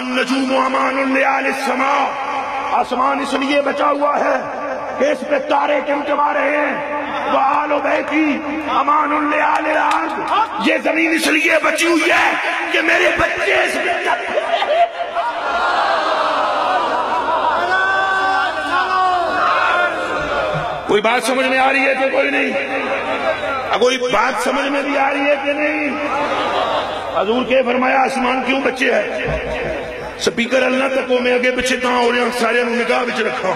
النجوم امان لآل السماء، آسمان اس لیے بچا ہوا ہے کہ اس پہ تارے ٹمٹما رہے ہیں، وآل بیتی امان لآل الارض، یہ زمین اس لیے بچی ہوئی ہے کہ میرے بچے اس پہ کوئی بات سمجھ میں آ رہی ہے کہ کوئی نہیں؟ کوئی بات سمجھ میں بھی آ رہی ہے کہ نہیں؟ حضور کے فرمایا آسمان کیوں بچے ہے؟ سپیکر اللہ تک میں اگے پچھے کہاں ہو رہے ہیں، سارے نگاہ بچ رکھا،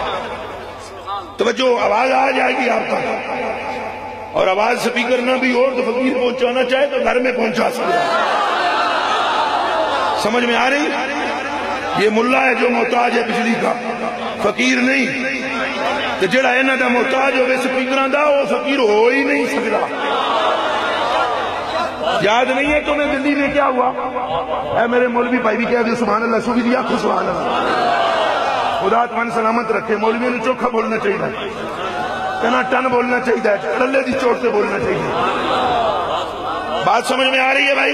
توجہ آواز آ جائے گی آپ کا، اور آواز سپیکر نہ بھی اور تو فقیر پہنچانا چاہے تو گھر میں پہنچا سکتا۔ سمجھ میں آ رہی؟ یہ ملا ہے جو محتاج ہے بجلی کا، فقیر نہیں۔ تو جڑا انہاں دا محتاج ہوئے سپیکراں دا وہ فقیر ہو ہی نہیں سکتا۔ یاد نہیں ہے تمہیں دلی میں کیا ہوا؟ اے میرے مولوی بھائی بھی کہہ دے سبحان اللہ، سوی دیا خود سبحان اللہ، خدا تمہیں سلامت رکھے۔ مولوی نے چوکھا بولنا چاہیے، کہنا ٹن بولنا چاہیے، ٹلے دی چوٹ سے بولنا چاہیے۔ بات سمجھ میں آ رہی ہے بھائی؟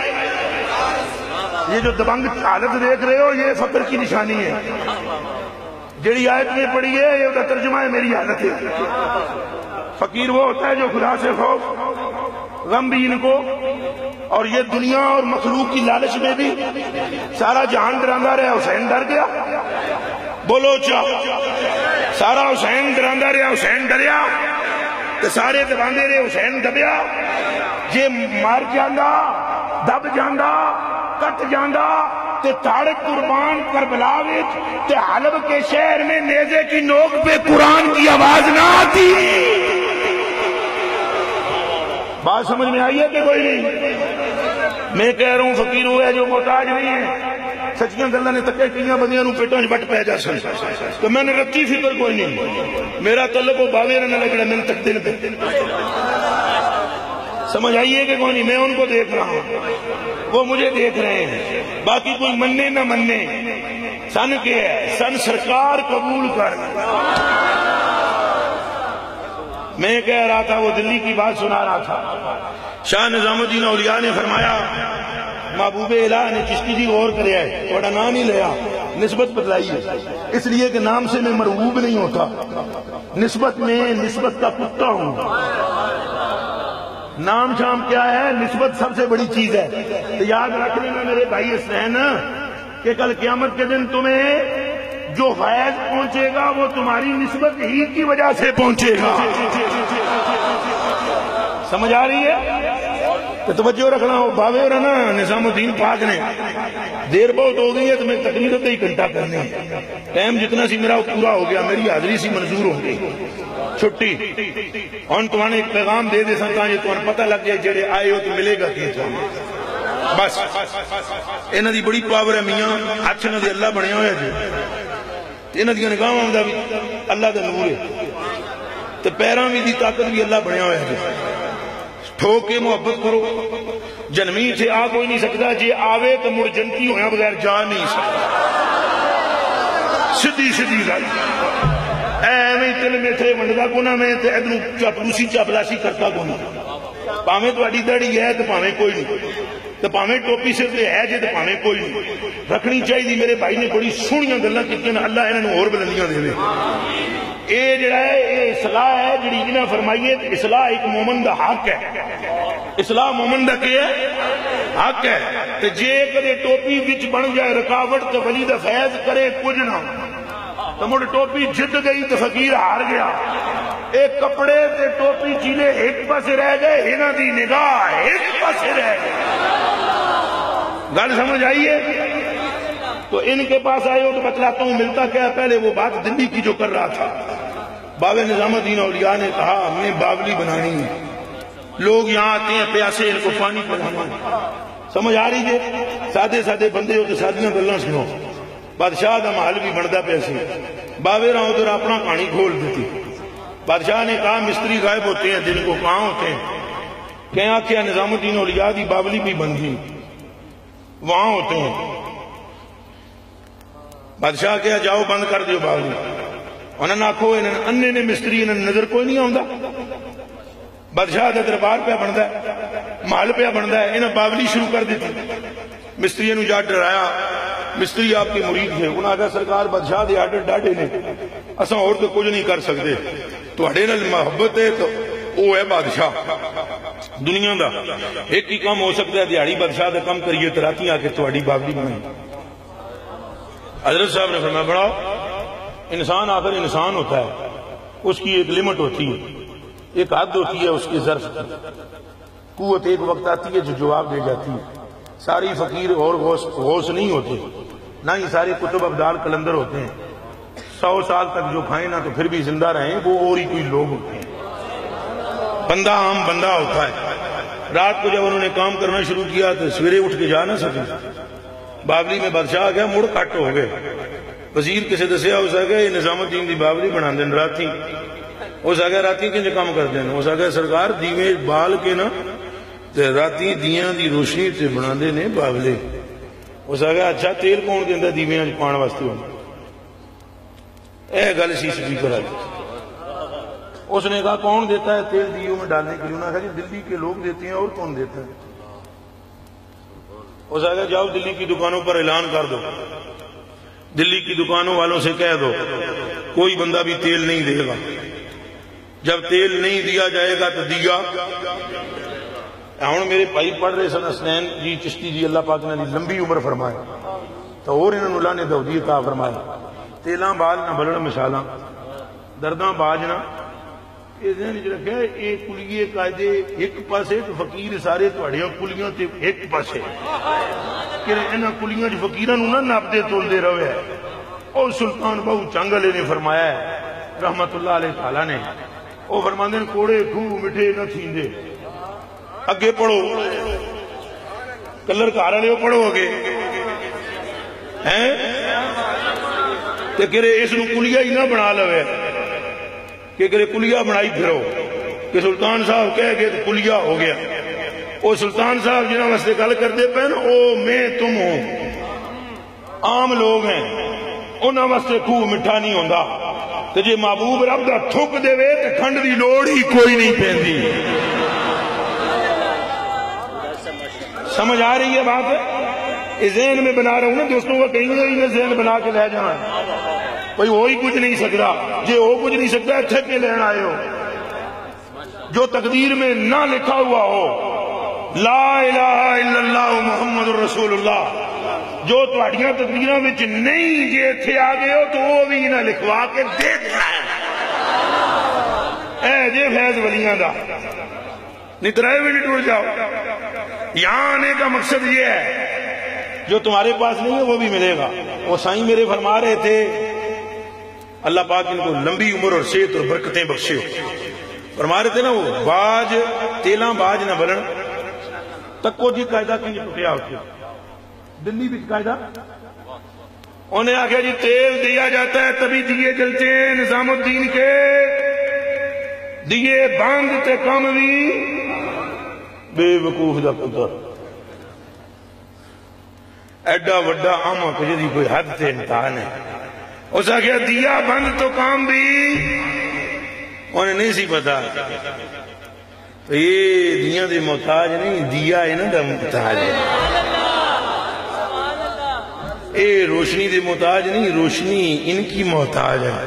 یہ جو دبنگ حالت دیکھ رہے ہو یہ فقر کی نشانی ہے۔ جڑی آیت میں پڑھی ہے یہ کا ترجمہ ہے میری حالت ہے۔ فقیر وہ ہوتا ہے جو خدا سے خوف، غم بھی ان کو، اور یہ دنیا اور مخلوق کی لالچ میں بھی سارا جہان ڈراندہ رہا، حسین ڈر گیا، بولو چا سارا حسین ڈراندہ رہا، حسین ڈریا تو سارے دباندے رہے، حسین دبیا، جے مار جاندہ دب جاندہ کٹ جاندہ تے تارک قربان کربلا وچ تے حلب کے شہر میں نیزے کی نوک پہ قرآن کی آواز نہ آتی۔ بات سمجھ میں آئی ہے کہ کوئی نہیں؟ میں کہہ رہا ہوں فقیر وہ ہے جو محتاج نہیں ہے۔ سچیاں گلاں نے تکے کیاں بندیاں نوں پیٹاں وچ بٹ پے جا سن، تو میں نے رتی فکر کوئی نہیں، میرا تعلق وہ باوے نہ لگڑا میں تک دل پہ۔ سمجھ آئیے کہ کوئی نہیں؟ میں ان کو دیکھ رہا ہوں، وہ مجھے دیکھ رہے ہیں، باقی کوئی مننے نہ مننے، سن کے ہے، سن سرکار قبول کر۔ میں کہہ رہا تھا، وہ دلی کی بات سنا رہا تھا، شاہ نظام الدین اولیاء نے فرمایا محبوب الہ نے چشتی جی غور کریا ہے، تھوڑا نام ہی لیا، نسبت بتلائی ہے، اس لیے کہ نام سے میں مرغوب نہیں ہوتا، نسبت میں نسبت کا کتا ہوں۔ نام شام کیا ہے؟ نسبت سب سے بڑی چیز ہے۔ تو یاد رکھ لینا میرے بھائی حسین کہ کل قیامت کے دن تمہیں جو فیض پہنچے گا وہ تمہاری نسبت ہی کی وجہ سے پہنچے گا۔ سمجھ آ رہی ہے؟ تو توجہ رکھنا ہو باوے اور نا نظام الدین پاک نے دیر بہت ہو گئی ہے تو میں تقریر ہی گھنٹہ کرنی ہے، ٹائم جتنا سی میرا پورا ہو گیا، میری حاضری سی منظور ہو گئی، چھٹی اور تمہیں ایک پیغام دے دے سکتا یہ تمہیں پتہ لگ جائے جڑے آئے ہو تو ملے گا کہ بس انہاں دی بڑی پاور ہے میاں، ہاتھ انہاں دی اللہ بنیا ہویا جی، انہاں دی نگاہاں دا بھی اللہ دا نور ہے، تے پیراں بھی دی طاقت بھی اللہ بنیا ہویا جی۔ ٹھوک کے محبت کرو، جنمی سے آ کوئی نہیں سکتا، جی آوے تو مڑ جنتی ہویا بغیر جا نہیں سکتا، سدھی سدھی گل اے میں تل میں تھے منڈا کونا میں تے ادھر چاپلوسی چاپلاسی کرتا کونا، پاویں تو اڈی دڑی ہے تو پاویں کوئی نہیں، تو پاویں ٹوپی سے ہے جے تو پاویں کوئی نہیں، رکھنی چاہیے۔ میرے بھائی نے بڑی سونیاں گلاں کیتیاں، اللہ انہاں نوں اور بلندیاں دے۔ اے جڑا ہے اے اصلاح ہے جڑی انہاں فرمائیے، اصلاح ایک مومن دا حق ہے، اصلاح مومن دا کیا ہے؟ حق ہے۔ تے جے کدے ٹوپی وچ بن جائے رکاوٹ تے ولی دا فیض کرے کچھ نہ، تو مڑ ٹوپی جت گئی تو فقیر ہار گیا۔ ایک کپڑے تے ٹوپی چیلے ایک پاسے رہ گئے، انہاں دی نگاہ ایک پاسے رہ گئے۔ گل سمجھ آئیے؟ تو ان کے پاس آئے ہو تو بتلاتا ہوں ملتا کیا ہے۔ پہلے وہ بات دلی کی جو کر رہا تھا، باوے نظام الدین اولیاء نے کہا ہم نے باولی بنانی ہے، لوگ یہاں آتے ہیں پیاسے، ان کو پانی پلانا ہے۔ سمجھ آ رہی ہے؟ سادے سادے بندے ہو تو سادیاں گلاں سنو، بادشاہ دا محل بھی بندا پیسے، باوے راہ ادھر اپنا کہانی کھول دیتی۔ بادشاہ نے کہا مستری غائب ہوتے ہیں دن کو کہاں ہوتے ہیں؟ کہیں آکھیا نظام الدین اولیاء دی باولی بھی بن گئی، وہاں ہوتے ہیں۔ بادشاہ کہا جاؤ بند کر دیو باولی، انہوں نے آکھو انہوں انہیں نے مستری انہوں نظر کوئی نہیں آؤں دا۔ بادشاہ دا دربار پہ بندا ہے، محل پہ بندا ہے، انہوں باولی شروع کر دیتی۔ مستری نو جا ڈرایا، مستری آپ کے مرید تھے، انہوں نے کہا سرکار بادشاہ دے آرڈر ڈاڈے نے، اساں اور تو کچھ نہیں کر سکتے، تواڈے نال محبت ہے تو وہ ہے بادشاہ دنیا دا، ایک ہی کام ہو سکتا ہے دیہڑی بادشاہ دا کم کریے تو راتی آ کے تواڈی باولی بنائی۔ حضرت صاحب نے فرمایا بڑھاؤ، انسان آخر انسان ہوتا ہے، اس کی ایک لمٹ ہوتی ہے، ایک حد ہوتی ہے اس کے ظرف کی، قوت ایک وقت آتی ہے جو جواب دے جاتی ہے۔ ساری فقیر اور غوث نہیں ہوتے، نہ ہی سارے کتب ابدال کلندر ہوتے ہیں، 100 سال تک جو کھائیں نہ تو پھر بھی زندہ رہیں، وہ اور ہی کوئی لوگ ہوتے ہیں، بندہ عام بندہ ہوتا ہے۔ رات کو جب انہوں نے کام کرنا شروع کیا تو سویرے اٹھ کے جا نہ سکے، باولی میں بادشاہ آ گیا، مڑ کٹ ہو گئے، وزیر کسے دسیا، اس آ گیا یہ نظام الدین دی باولی بنا دین راتی، اس آ گیا راتی کنج کام کر دین، اس آ گیا سرکار دیوے بال کے نا راتی دیاں دی روشنی تے بنا دے نے باولے، اس آ گیا اچھا تیل کون دیندہ دیویاں پان واسطے ہونا، اے گل سی سپیکر آئی۔ اس نے کہا کون دیتا ہے تیل دیوں میں ڈالنے کے لیے، انہوں نے کہا جی دلی کے لوگ دیتے ہیں، اور کون دیتا ہے؟ اس آ گیا جاؤ دلی کی دکانوں پر اعلان کر دو، دلی کی دکانوں والوں سے کہہ دو کوئی بندہ بھی تیل نہیں دے گا، جب تیل نہیں دیا جائے گا تو دیا۔ ہوں میرے بھائی پڑھ رہے سن حسنین جی چشتی جی، اللہ پاک نے لمبی عمر فرمائے تو اور انہوں نے اللہ نے دودی عطا فرمایا، تیلاں بال نہ بلڑ مشالاں درداں باج نہ، یہ ذہن وچ رکھے یہ کلیے قاعدے ایک پاسے تو فقیر سارے تہاڈیاں کلیاں تے ایک پاسے، کہ انہاں کلیاں وچ فقیراں نوں نہ ناپدے تولدے رہے۔ اور سلطان بہو چنگ والے نے فرمایا ہے رحمت اللہ علیہ تعالیٰ نے، وہ فرماندے نے کوڑے کھو مٹھے نہ تھیندے، اگے پڑھو کلر کار والے پڑھو اگے ہیں تے کرے اس نو کلیا ہی نہ بنا لوے کہ کرے کلیا بنائی پھرو کہ سلطان صاحب کہہ گئے تو کلیا ہو گیا۔ وہ سلطان صاحب جنہاں واسطے گل کرتے پہن او میں تم ہوں، عام لوگ ہیں، انہاں واسطے خوہ مٹھا نہیں ہوندا، تے جے محبوب رب دا تھک دے وے تے کھنڈ دی لوڑ ہی کوئی نہیں پیندی۔ سمجھ آ رہی ہے بات؟ اس ذہن میں بنا رہا ہوں نا دوستوں کا، کہیں گے ذہن بنا کے لے جانا کوئی وہی کچھ نہیں سکتا، جے وہ کچھ نہیں سکتا اتھے کے لین آئے ہو، جو تقدیر میں نہ لکھا ہوا ہو، لا الہ الا اللہ محمد رسول اللہ، جو تہاڈیاں تقدیراں وچ نہیں جے اتھے آ گئے ہو تو وہ بھی نہ لکھوا کے دے دینا اے جے فیض ولیاں دا، نہیں ترائے منٹ اڑ جاؤ۔ یہاں آنے کا مقصد یہ ہے جو تمہارے پاس نہیں ہے وہ بھی ملے گا۔ وہ سائیں میرے فرما رہے تھے اللہ پاک ان کو لمبی عمر اور صحت اور برکتیں بخشے، فرما رہے تھے نا وہ باج تیلاں باج نہ بلن تکو جی قاعدہ کنج ٹوٹیا ہوتے دلی بھی قاعدہ، انہیں آخیا جی تیل دیا جاتا ہے تبھی دیے جلتے ہیں، نظام الدین کے دیے باندھ تے کم بھی بے وقوف دا پتر، ایڈا وڈا آما کچھ دی کوئی حد تے امتحان ہے، اس آخیا دیا بند تو کام بھی، انہیں نہیں سی پتا تو یہ دیاں دے محتاج نہیں، دیا ہے نا دا محتاج ہے، اے روشنی دے محتاج نہیں، روشنی ان کی محتاج ہے۔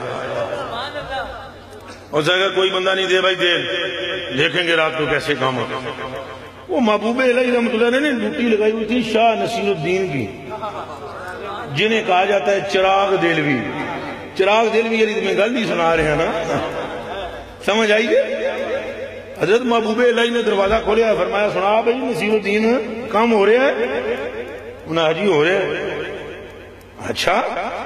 اس آخیا کوئی بندہ نہیں دے بھائی دے دیکھیں گے رات کو کیسے کام ہوتا۔ وہ محبوب الہی رحمۃ اللہ نے ڈیوٹی لگائی ہوئی تھی شاہ نصیر الدین کی، جنہیں کہا جاتا ہے چراغ دلوی۔ چراغ دلوی یعنی تمہیں گل نہیں سنا رہے ہیں نا، سمجھ آئی گئے؟ حضرت محبوب الہی نے دروازہ کھولیا، فرمایا سنا بھائی نصیر الدین کام ہو رہا ہے؟ انہوں نے حجی ہو رہا ہے۔ اچھا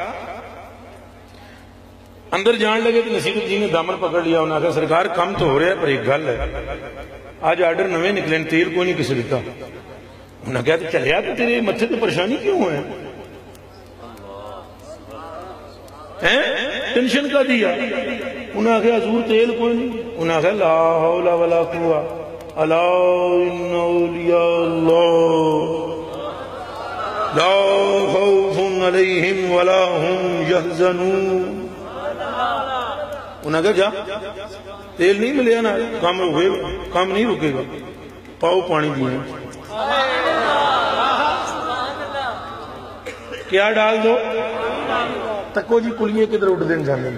اندر جان لگے تو نصیر الدین نے دامن پکڑ لیا، انہوں نے کہا سرکار کم تو ہو رہا ہے پر ایک گل ہے، آج آرڈر نویں نکلیں تیل کو نہیں کسی دیتا۔ انہوں نے کہا تو چلیا تو تیرے متھے تو پریشانی کیوں ہے؟ ٹینشن کا دیا؟ انہوں نے کہا حضور تیل کوئی نہیں۔ انہوں نے کہا لا حول ولا قوة الا ان اولیاء اللہ لا خوف علیہم ولا هم يحزنون۔ انہوں نے کہا جا تیل نہیں ملے نا کام رکے گا، کام نہیں رکے گا، پاؤ پانی دیئے۔ کیا ڈال دو؟ تکو جی کلیے کدھر اٹھ دیں جانے،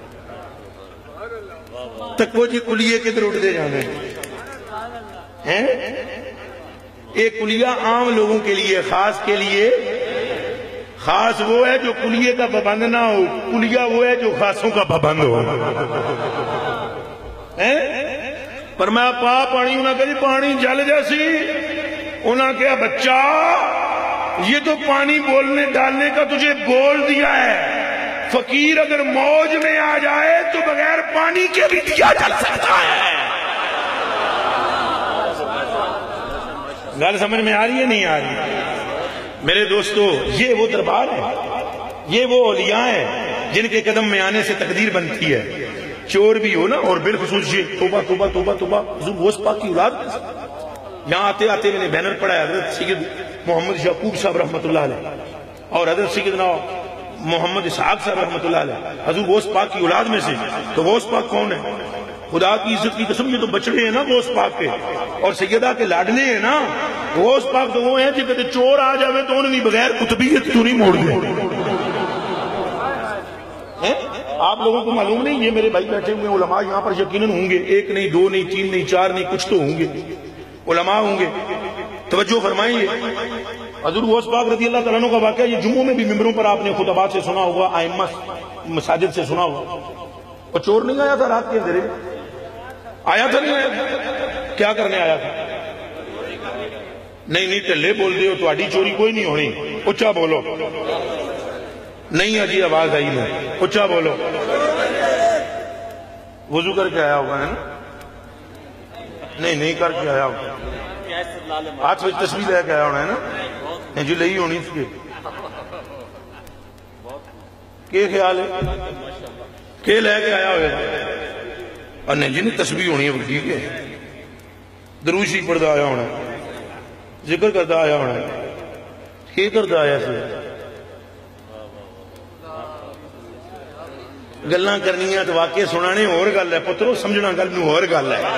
تکو جی کلیے کدھر اٹھ دے جانے ہیں؟ ایک کلیہ عام لوگوں کے لیے، خاص کے لیے، خاص وہ ہے جو کلیے کا پابند نہ ہو، کلیہ وہ ہے جو خاصوں کا پابند ہو۔ پر میں پا پانی، انہوں نے کہا جی پانی جل جیسی، انہوں نے کہا بچہ یہ تو پانی بولنے ڈالنے کا تجھے بول دیا ہے، فقیر اگر موج میں آ جائے تو بغیر پانی کے بھی دیا جل سکتا ہے۔ گل سمجھ میں آ رہی ہے نہیں آ رہی؟ میرے دوستو، یہ وہ دربار ہے، یہ وہ اولیاء ہیں جن کے قدم میں آنے سے تقدیر بنتی ہے۔ چور بھی ہو نا، اور بالخصوص یہ توبہ توبہ توبہ توبہ، حضور غوث پاک کی اولاد۔ یہاں آتے آتے میں نے بینر پڑھا ہے حضرت سید محمد یعقوب صاحب رحمۃ اللہ علیہ اور حضرت سیدنا محمد اسحاق صاحب رحمۃ اللہ علیہ، حضور غوث پاک کی اولاد میں سے۔ تو غوث پاک کون ہے؟ خدا کی عزت کی قسم، یہ تو بچڑے ہیں نا غوث پاک کے، اور سیدہ کے لاڈلے ہیں نا۔ غوث پاک تو وہ ہیں جی کہتے چور آ جاوے تو انہیں بغیر قطبیت تو نہیں موڑ دے۔ آپ لوگوں کو معلوم نہیں، یہ میرے بھائی بیٹھے ہوئے علماء یہاں پر یقیناً ہوں گے، ایک نہیں، دو نہیں، تین نہیں، چار نہیں، کچھ تو ہوں گے علماء ہوں گے، توجہ فرمائیں۔ حضور غوث پاک رضی اللہ تعالیٰ عنہ کا واقعہ یہ جمعوں میں بھی ممبروں پر آپ نے خطبات سے سنا ہوگا، ائمہ مساجد سے سنا ہوگا۔ اور چور نہیں آیا تھا رات کے اندھیرے میں؟ آیا تھا نہیں آیا تھا؟ کیا کرنے آیا تھا؟ نہیں ٹلے بول دے ہو، تہاڈی چوری کوئی نہیں ہونی، اچھا بولو۔ نہیں اجی آواز آئی نہیں، اچھا بولو۔ وضو کر کے آیا ہوگا ہے نا؟ نہیں کر کے آیا ہوگا، ہاتھ میں تسبیح لے کے آیا ہونا ہے نا؟ جو لئی ہونی تھی کہ خیال ہے کہ لے کے آیا ہوئے اور نہیں جی نہیں تسبیح ہونی ہے، وہ ٹھیک ہے، درود شریف پڑھتا آیا ہونا ہے، ذکر کرتا آیا ہونا ہے، کہ کرتا آیا سے گلاں کرنیاں تو واقعے سنانے اور گل ہے پترو، سمجھنا گل میں اور گل ہے۔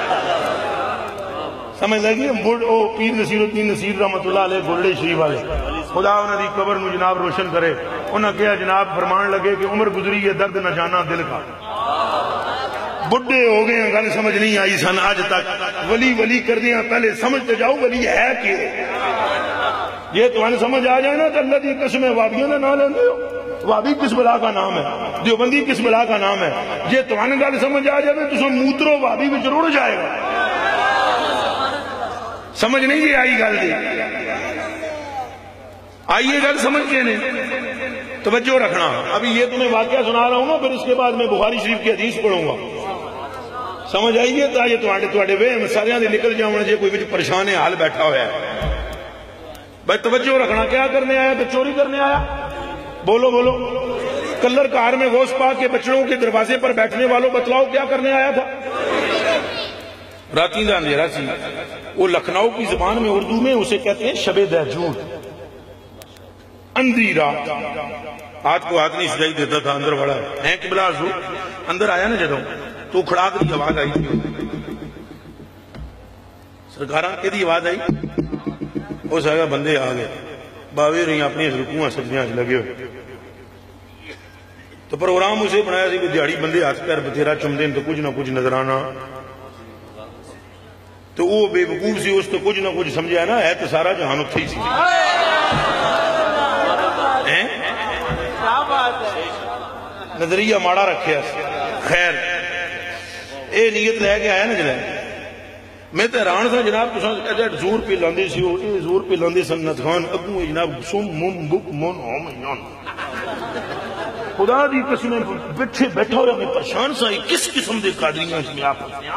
سمجھ لگی؟ پیر نصیر الدین نصیر رحمت اللہ علیہ گولڑے شریف والے، خدا انہوں دی قبر نو جناب روشن کرے، انہوں نے کہا جناب فرمان لگے کہ عمر گزری ہے درد نہ جانا دل کا، بڑھے ہو گئے ہیں، گل سمجھ نہیں آئی سن آج تک، ولی کر دیا پہلے سمجھتے جاؤ ولی ہے کہ یہ تو ان سمجھ آ جائے نا تو اللہ دی قسم ہے وابیوں نے نہ لیندے ہو، وابی کس بلا کا نام ہے، دیوبندی کس بلا کا نام ہے، یہ تو ان گل سمجھ آ جائے تو سن موترو وابی وچ رڑ جائے گا۔ سمجھ نہیں یہ آئی گل دی؟ آئیے گل سمجھ کے نہیں، توجہ رکھنا۔ ابھی یہ تمہیں واقعہ سنا رہا ہوں نا، پھر اس کے بعد میں بخاری شریف کی حدیث پڑھوں گا، سمجھ آئیے تا یہ تواڈے وہم ساریاں دے نکل جاون جے کوئی وچ پریشان حال بیٹھا ہوا ہے۔ بھائی توجہ رکھنا، کیا کرنے آیا؟ تو چوری کرنے آیا؟ بولو بولو۔ کلر کار میں غوث پاک کے بچڑوں کے دروازے پر بیٹھنے والوں بتلاؤ کیا کرنے آیا تھا؟ راتی دا اندھیرا سی، وہ لکھنؤ کی زبان میں اردو میں اسے کہتے ہیں شب دہجور، اندھی رات، ہاتھ کو ہاتھ نہیں سجائی دیتا تھا اندر بڑا ہے قبلہ حضور، اندر آیا نا جدوں تو کھڑاک دی آواز آئی تھی، سرکاراں کہ دی آواز آئی، وہ سارا بندے آ گئے، باوی رہی اپنی رکوعاں سجدیاں لگے ہوئے، تو پروگرام اسے بنایا سی کہ دیہڑی بندے ہاتھ پیر بتھیرا چمدے تو کچھ نہ کچھ نظر آنا، تو وہ بے وقوف سی، اس تو کچھ نہ کچھ سمجھا نا، ہے تو سارا جہان اتھے ہی سی، نظریہ ماڑا رکھیا سی۔ خیر اے نیت لے کے آیا نا جلائے، میں تو حیران تھا جناب، تو زور پہ لاندے سی، زور پہ لاندے سنت خان اگوں جناب سم مم بک من عمیان، خدا دی قسم بیٹھا ہوا میں پریشان سا، کس قسم دے قادریاں میں آپ ہیں،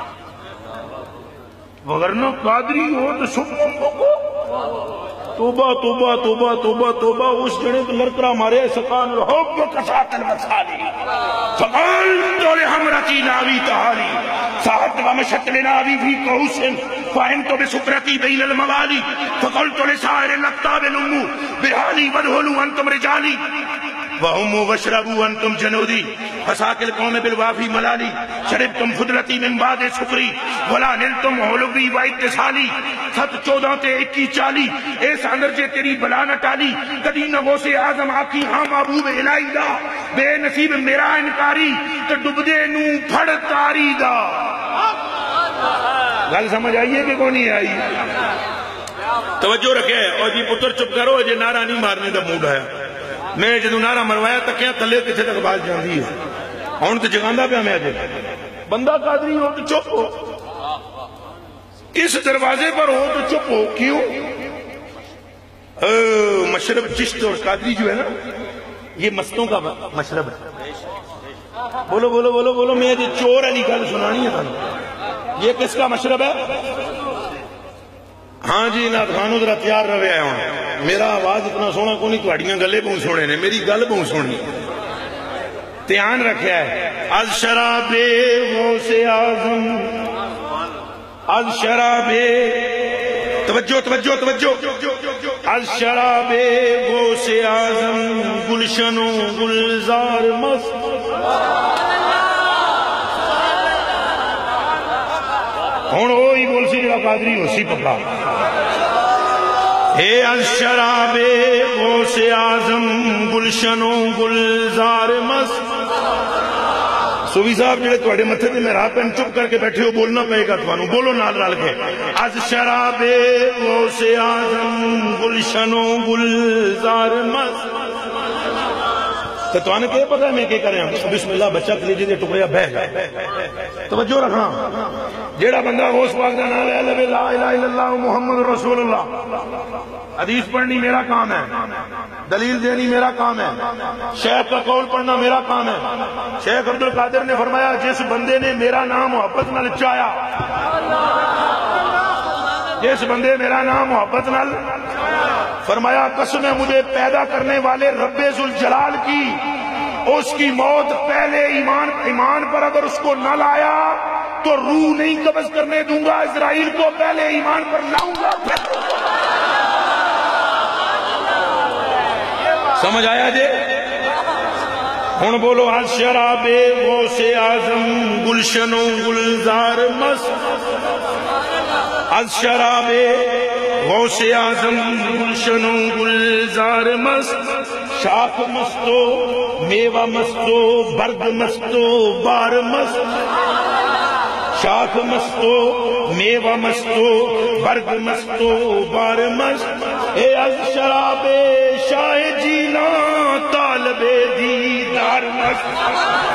وگرنہ قادری ہو تو سم مم بکو، توبہ توبہ توبہ توبہ توبہ، اس جڑے تو لرکرہ مارے سکان الحب کسات المسالی، فقلت لحمرتی ناوی تحالی، ساعت ومشت لناوی فی قوسن، فاہمت بسکرتی بین الموالی، فقلت لسائر الاقتاب نمو، بحالی ودہلو انتم رجالی، وَهُمُّ وَاشْرَبُوا أَنْتُمْ جَنُودِي فَسَاقِ الْقَوْمِ بِالْوَافِي مَلَالِي شَرِبْتُمْ فُدْرَتِي مِنْ بَعْدِ سُكْرِي وَلَا نِلْتُمْ عُلُوِّي وَاِتِّصَالِي 7-14 تے 21-40 اس اندر جے تیری بلا نہ ٹالی کدی نہ غوث اعظم آکی ہاں محبوب الہی دا بے نصیب میرا انکاری تو ڈبدے نو پھڑ تاری دا. گل سمجھ آئیے کہ کون نہیں آئی؟ توجہ رکھے اور جی پتر چپ کرو جی نعرہ نہیں مارنے دا موڈ ہے. میں جدو نعرہ مروایا تکیاں تلے کتھے تک بات جاندی ہے ہون تو جگاندہ پہ ہمیں آجے بندہ قادری ہو تو چپ ہو اس دروازے پر ہو تو چپ ہو. کیوں؟ مشرب چشت اور قادری جو ہے نا یہ مستوں کا مشرب ہے. بولو بولو بولو بولو میں یہ چور علی گل سنانی ہے. یہ کس کا مشرب ہے؟ ہاں جی نات خانو ذرا تیار روے آئے ہوں. میرا آواز اتنا سونا کو نہیں تواڑیاں گلے بہت سونے نے میری گل بہت سونی دھیان رکھیا ہے. از شراب غوث اعظم از شراب توجہ توجہ توجہ از شراب غوث اعظم گلشن و گلزار مست ہون وہی بول سی جڑا قادری ہو سی پکا اے از شراب غوث اعظم گلشن و گلزار مست. صوفی صاحب جڑے تواڈے متھے تے میرا پین چپ کر کے بیٹھے ہو بولنا پئے گا تانوں بولو نال رل کے. از شراب غوث اعظم گلشن و گلزار مست. تو توانے کہ پتہ ہے میں کہ کریں بسم اللہ بچہ کلیجے دے ٹکڑیا بہ گئے. توجہ رکھنا جیڑا بندہ غوث پاک دا نام لے لا الہ الا اللہ محمد رسول اللہ حدیث پڑھنی میرا کام ہے دلیل دینی میرا کام ہے شیخ کا قول پڑھنا میرا کام ہے. شیخ عبد القادر نے فرمایا جس بندے نے میرا نام محبت نال چایا جس بندے میرا نام محبت نال فرمایا قسم ہے مجھے پیدا کرنے والے رب ذوالجلال کی اس کی موت پہلے ایمان پر اگر اس کو نہ لایا تو روح نہیں قبض کرنے دوں گا اسرائیل کو پہلے ایمان پر لاؤں گا. سمجھ آیا جے؟ ہن بولو از شراب غوث اعظم گلشن و گلزار مست از شراب غوث اعظم گلشن و گلزار مست. شاخ مستو میوہ مستو برگ مستو بار مست. شاخ مستو میوہ مستو برگ مستو بار مست. اے از شراب شاہ جیلان طالب دیدار مست.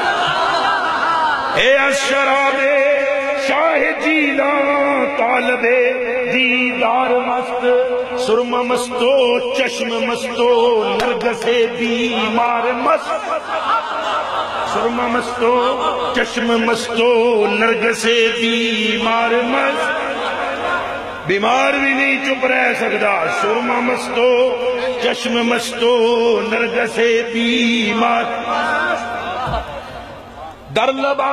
اے از شراب شاہ جیلان طالب دیدار مست. سرما مستو چشم مستو نرگس بیمار مست. سرما مستو چشم مستو نرگس بیمار مست. بیمار بھی نہیں چپ رہ سکتا. سرما مستو چشم مستو نرگس بیمار. در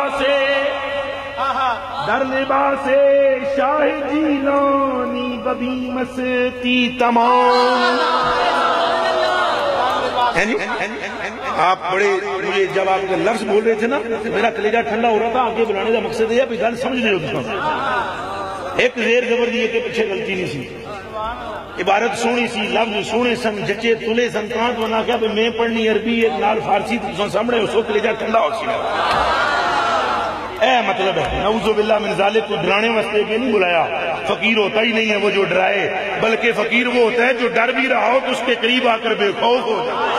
لباس شاہ جیلانی ببی مستی تمام. آپ بڑے مجھے جب آپ کے لفظ بول رہے تھے نا میرا کلیجہ ٹھنڈا ہو رہا تھا. آگے بلانے کا مقصد ہے کہ گل سمجھ نہیں ہوتی. ایک زیر زبر دیئے کہ پیچھے غلطی نہیں سی عبارت سونی سی لفظ سونے سن جچے تلے سن تانت بنا کیا میں پڑھنی عربی ایک نال فارسی تو سامنے اس وقت کلیجہ ٹھنڈا ہو سی. اے مطلب ہے نعوذ باللہ من ذالک کو ڈرانے واسطے پہ نہیں بلایا. فقیر ہوتا ہی نہیں ہے وہ جو ڈرائے بلکہ فقیر وہ ہوتا ہے جو ڈر بھی رہا ہو تو اس کے قریب آ کر بے خوف ہو جائے.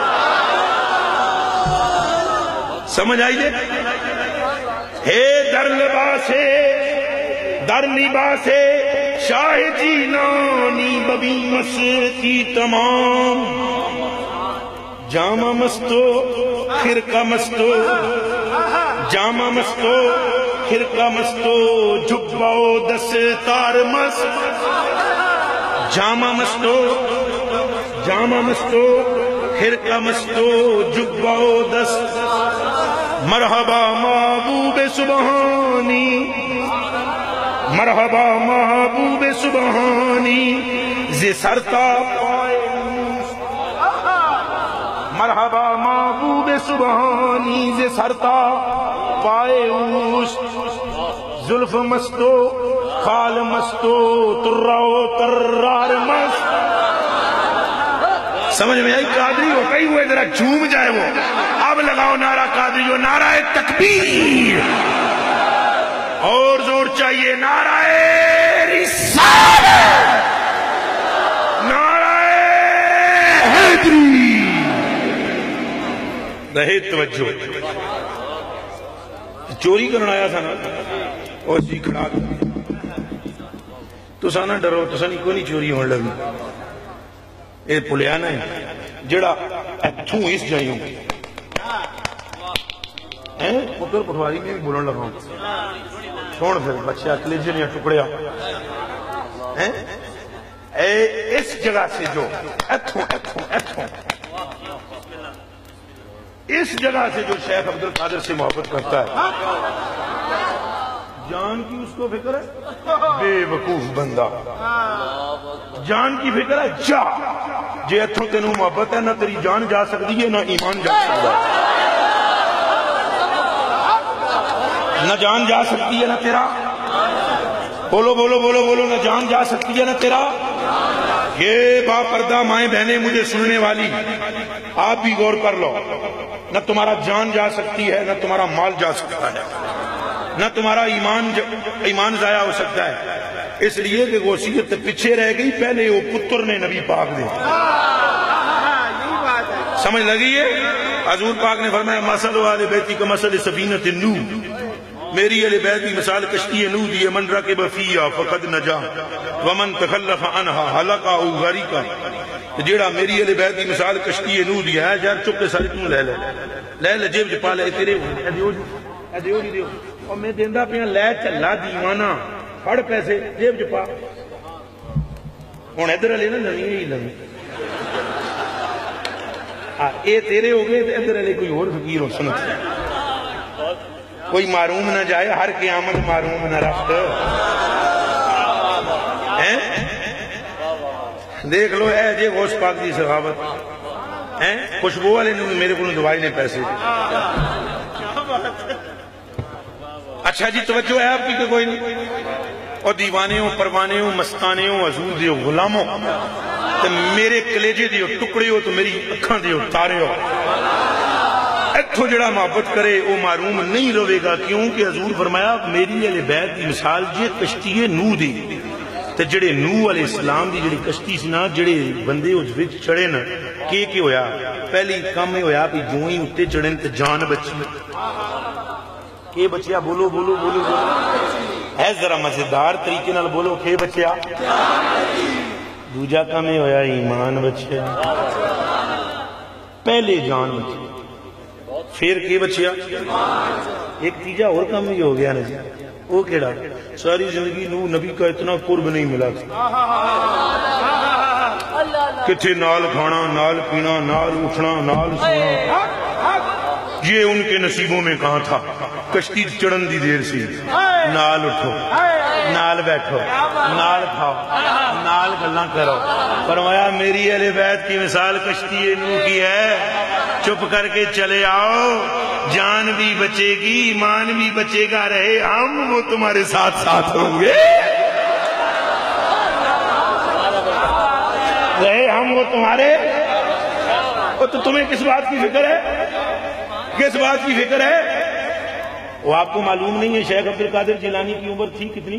سمجھ آئیے؟ ہے در لباس شاہ جیلانی ببی مستی تمام. جامہ مستو خرقہ مستو جامہ مستو خرقہ مستو جبہ و دستار مست. جامہ مستو خرقہ مستو جبہ و دست. مرحبا محبوب سبحانی مرحبا محبوب سبحانی ز سرتا پائے مرحبا محبوب سبحانی ز سرتا پائے اوست زلف مستو خال مستو ترو ترار مست. سمجھ میں آئی؟ قادری ہو کئی ہوئے ذرا جھوم جائے وہ. اب لگاؤ نعرہ قادری جو نعرہ تکبیر. اور زور چاہیے نعرہ رسالت، نعرہ حیدری. رہے توجہ. چوری کرنا آیا تھا نا اور جی کھڑا تو سانا ڈرو تو سانی کوئی نہیں چوری ہونے لگی. اے پلیانا ہے جڑا ایتھوں اس جائیوں پتر پٹواری میں بھی بولن لگا چھوڑ پھر بچہ کلیجے یا ٹکڑیا. اس جگہ سے جو ایتھوں اس جگہ سے جو شیخ عبدالقادر سے محبت کرتا ہے، جان کی اس کو فکر ہے؟ بے وقوف بندہ. جان کی فکر ہے جا. جے ایتھوں تینوں محبت ہے نہ تیری جان جا سکتی ہے نہ ایمان جا سکتا ہے. نہ جان جا سکتی ہے نہ تیرا، بولو بولو بولو بولو، نہ جان جا سکتی ہے نہ تیرا. یہ با پردہ مائیں بہنیں مجھے سننے والی آپ بھی غور کر لو. نہ تمہارا جان جا سکتی ہے نہ تمہارا مال جا سکتا ہے، نہ تمہارا ایمان ضائع ہو سکتا ہے. اس لیے کہ وصیت پیچھے رہ گئی، پہلے وہ پتر نے نبی پاک دے. سمجھ لگی ہے؟ حضور پاک نے فرمایا مثل اہل بیتی کا مثل سفینۃ نوح، میری اہل بیت کی مثال کشتی نوح دی، من رکب فیہا فقد نجا ومن تخلف عنہا ہلک او غرق. جیڑا میری اہل بیت کی مثال کشتی نوح دی ہے، یار چپ کے سارے توں لے لے جیب چ پا لے تیرے دیو نہیں دیو اور میں دیندا پیا لے چلا دیوانہ پڑ پیسے جیب چ پا. ہن ادھر والے نا نویں ہی لویں اے تیرے ہو گئے تے ادھر والے کوئی اور فقیر ہو سن. کوئی معروم نہ جائے، ہر قیامت معروم نہ رکھ. دیکھ لو اے جے غوث پاک دی سخاوت. خوشبو والے نے میرے کو دوائی نے پیسے دی. اچھا جی توجہ ہے آپ کی کہ کوئی نہیں؟ اور دیوانے ہو، پروانے ہو، مستانے ہو، حضور دیو غلاموں تو میرے کلیجے دیو ٹکڑے ہو تو میری اکھاں دیو تارے ہو. ایتھوں جڑا محبت کرے وہ معروم نہیں روے گا. کیونکہ حضور فرمایا میری اہل بیت کی مثال جے کشتی نوح دی. تے جڑے نوح علیہ السلام دی جڑی کشتی سی نا، جڑے بندے اس وچ چڑھے نا، کی ہویا؟ پہلی کام یہ ہویا کہ جو ہی اتنے چڑھن تے جان بچی. کہ بچیا؟ بولو بولو بولو بولو. ہے ذرا مزیدار طریقے نال بولو. کہ بچیا؟ دوجا کام یہ ہویا ایمان بچیا. پہلے جان بچی، پھر کی بچیا؟ ایک تیجا اور کام یہ ہو گیا نا جی. وہ کیڑا؟ ساری زندگی نو نبی کا اتنا قرب نہیں ملا تھا. کتھے نال کھانا، نال پینا، نال اٹھنا، نال سونا. یہ ان کے نصیبوں میں کہاں تھا. کشتی چڑھن دی دیر سی، نال اٹھو، نال بیٹھو، نال کھاؤ، نال گلاں کرو. فرمایا میری اہل بیت کی مثال کشتی نوح کی ہے. چپ کر کے چلے آؤ، جان بھی بچے گی، ایمان بھی بچے گا. رہے ہم وہ تمہارے ساتھ ساتھ ہوں گے. رہے ہم وہ تمہارے. تو تمہیں کس بات کی فکر ہے؟ کس بات کی فکر ہے؟ وہ آپ کو معلوم نہیں ہے شیخ عبدالقادر جیلانی کی عمر تھی کتنی؟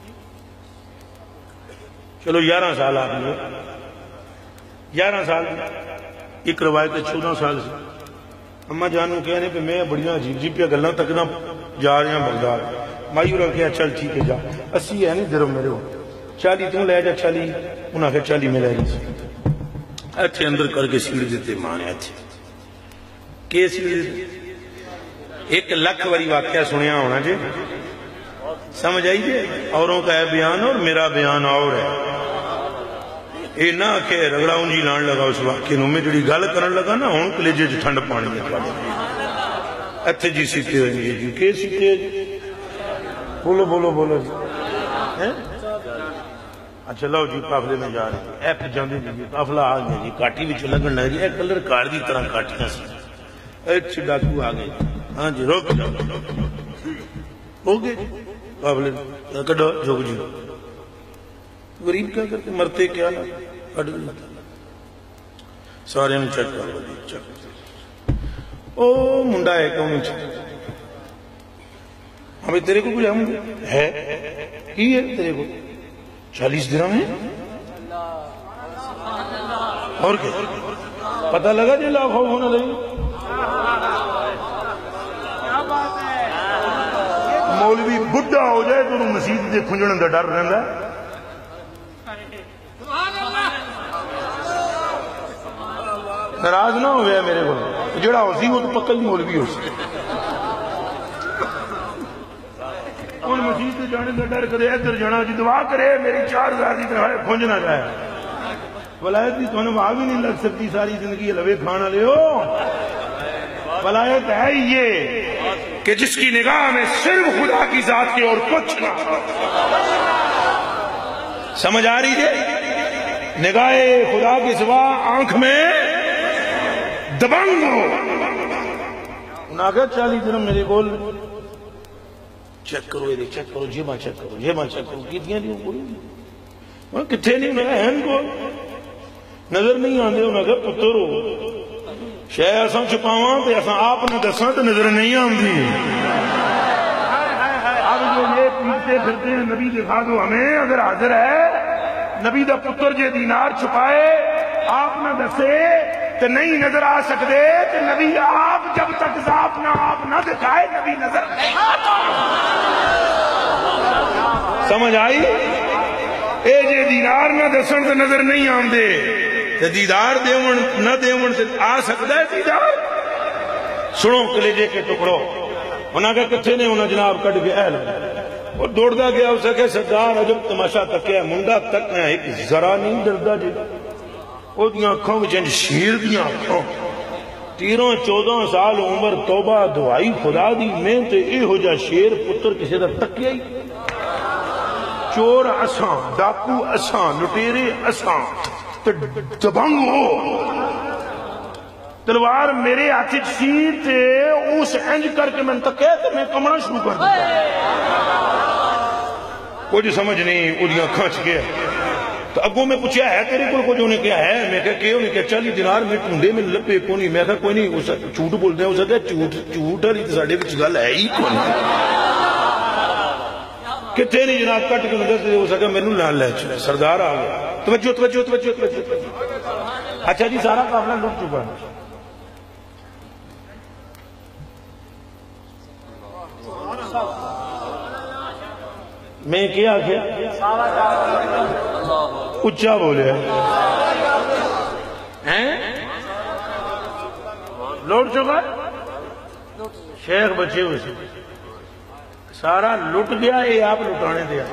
چلو 11 سال آپ نے 11 سال. ایک روایت 14 سال سے اما جانو کہنے پہ میں بڑیاں عجیب جی پہ گلنا تک نہ جا رہے ہیں بغداد. مایو رکھ کے چل ٹھیک ہے جا. 80 ہے نہیں درم میرے ہو 40 تم لے جا 40. انہاں کہ 40 میں لے جی. اچھے اندر کر کے سیڑھ دیتے مانے. اچھے کہ سیڑھ دیتے 1 لاکھ واری واقعہ سنیا ہونا جی. سمجھ آئی جی؟ اوروں کا ہے بیان اور میرا بیان اور ہے. اے نہ کہ رگڑا انجی لان لگا اس واقعے نو. میں جڑی گل کرن لگا نا ہن کلیجے چ ٹھنڈ پانی ہے. اتھے جی سیتے ہوئے جی. کہ سیتے جی؟ بولو بولو بولو جی. اچھا لو جی قافلے میں جا رہے ہیں، ایپ جاندے جی قافلہ آ گیا جی، کاٹی وچ لگن لگ رہی ہے، کلر کار دی طرح کاٹیاں سی، اچھا ڈاکو آ گئے، ہاں جی روک جاؤ ہو گئے قافلے کڈو جھک جی، غریب کیا کرتے مرتے کیا نا کٹ گئے، سارے نے چیک کرو جی چیک، او منڈا ہے کیوں نہیں چیک، ہمیں تیرے کو کچھ ہم ہے کی ہے تیرے کو 40 درہم ہے اور کیا پتہ لگا جی لا خوف ہونا لگے مولوی بڑھا ہو جائے تو مسجد دے کھنجن دا ڈر رہندا ہے، ناراض نہ ہوئے میرے کو جڑا ہو سی وہ تو پکا ہی مولوی ہو سی، ان مسجد سے جانے کا ڈر کرے ادھر جانا جی دعا کرے میری 4000 کی طرح کھنج نہ جائے، ولایت کی تو وہاں بھی نہیں لگ سکتی ساری زندگی لوے کھانا لے ہو، ولایت ہے یہ کہ جس کی نگاہ میں صرف خدا کی ذات کی اور کچھ نہ، سمجھ آ رہی ہے، نگاہ خدا کے سوا آنکھ میں دبنگ ہو، انہاں کہا 40 درہم میرے بول چیک کرو یہ چیک کرو جیباں چیک کرو جیباں چیک کرو کیتیاں نہیں پوری وہاں کتھے نہیں انہوں نے ہین کو نظر نہیں آندے انہوں نے پتر ہو شاید ایسا چھپاواں تو ایسا آپ نے دساں تو نظر نہیں آندی، اب جو یہ پیچھے پھرتے ہیں نبی دکھا دو ہمیں اگر حاضر ہے نبی دا پتر جے دینار چھپائے آپ نہ دسے تو نہیں نظر آ سکتے کہ نبی آپ جب تک ذات نہ آپ نہ دکھائے نبی نظر نہیں آتا، سمجھ آئی، اے جے دیدار نہ دسن تو نظر نہیں آمدے تو دیدار دیون نہ دیون سے آ سکتا ہے دیدار، سنو کلیجے کے ٹکڑو، انہاں کا کتھے نے انہاں جناب کٹ کے اہل اور دوڑ دا گیا اسے کہ سردار عجب تماشا تکیا منڈا تک میں ایک ذرا نہیں ڈردا جی، او دیاں اکھاں وچ شیر دیاں اکھاں 13-14 سال عمر توبہ دعائی خدا دی میں تے اے ہو جا شیر پتر کسے دا تکیا ہی، چور اساں ڈاکو اساں لٹیرے اساں تے دبنگ ہو، تلوار میرے ہاتھ سی تے اس انج کر کے میں تکیا تے میں کمنا شروع کر دیتا، کچھ سمجھ نہیں او دیاں اکھاں چ گیا، تو اگوں میں پوچھا ہے تیرے کو کچھ انہیں کیا ہے، میں کہا کہ انہیں کہا 40 دینار میں ٹھنڈے میں لپے کو نہیں، میں کہا کوئی نہیں جھوٹ بول دیں اسے کہا جھوٹ ہے تو ساڑھے کچھ گل ہے ہی کوئی کتھے نہیں جناب کٹ کے نظر سے اسے کہا میں نے لان لے چلے سردار آ گیا، توجہ توجہ توجہ توجہ، اچھا جی سارا قافلہ لٹ چکا ہے، میں کیا اچھا بولے لوٹ چکا شیخ بچے ہوئے سے سارا لٹ گیا یہ آپ لٹانے دے،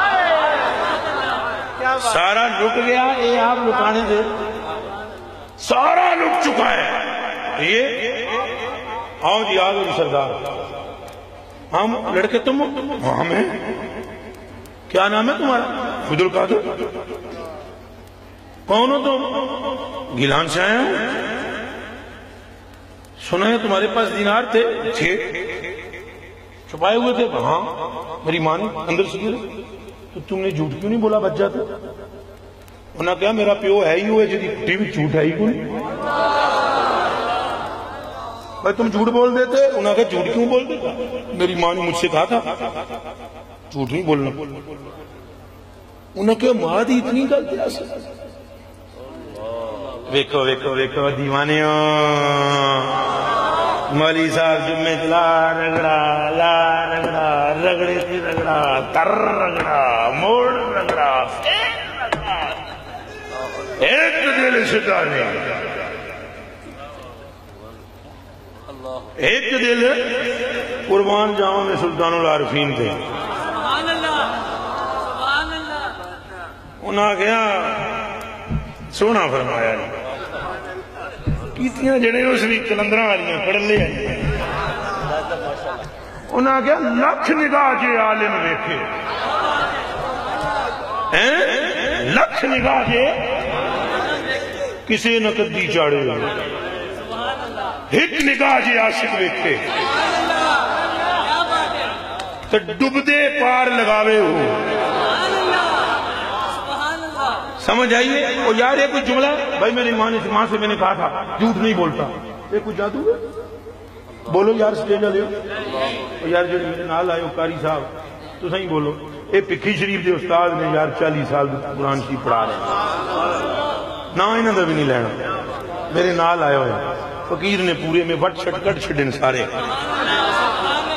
سارا لٹ گیا یہ آپ لٹانے دے، سارا لٹ چکا ہے یہ، آؤ جی آگے سردار، ہم لڑکے تم ہمیں کیا نام ہے تمہارا؟ عبد القادر، کون ہو تم؟ گیلان سے آئے ہوں، سنا ہے تمہارے پاس دینار تھے 6 چھپائے ہوئے تھے، ہاں میری ماں نے اندر سے گرے، تو تم نے جھوٹ کیوں نہیں بولا بچ جاتا؟ انہوں نے کہا میرا پیو ہے ہی ہوئے جی ٹی وی جھوٹ ہے ہی کوئی، بھائی تم جھوٹ بول دیتے، انہوں نے کہا جھوٹ کیوں بول دیتا؟ میری ماں نے مجھ سے کہا تھا جھوٹ نہیں بولنا، انہوں نے کہا ماں دی اتنی غلطی ہے، ویکھو ویکھو ویکھو دیوانیوں، مولی صاحب جمعے چلا رگڑا لا رگڑا رگڑے تھی رگڑا تر رگڑا موڑ رگڑا ایک دل شکانے، ایک دل قربان جاؤں میں سلطان العارفین تھے، انہاں کیا سونا فرمایا کیتیاں جڑے اس بھی کلندرہ والیاں پڑھ لے آئی، انہاں کیا لکھ نگاہ جے عالم ویکھے لکھ نگاہ جے کسے نہ کدی چاڑے ایک نگاہ جے عاشق ویکھے تو ڈبدے پار لگاوے ہو. سمجھ آئیے؟ اور یار یہ کوئی جملہ ہے بھائی، میری ماں سے میں نے کہا تھا جھوٹ نہیں بولتا. یہ کوئی جادو ہے؟ بولو یار سٹیج لے اور یار جو میرے نال آئے ہو قاری صاحب تو صحیح بولو. یہ پکھی شریف دے استاد نے یار 40 سال قرآن شریف پڑھا رہے ہیں، نہ انہوں نے بھی نہیں لینا. میرے نال آئے ہوئے فقیر نے پورے میں وٹ چھٹ کٹ چھڑن سارے.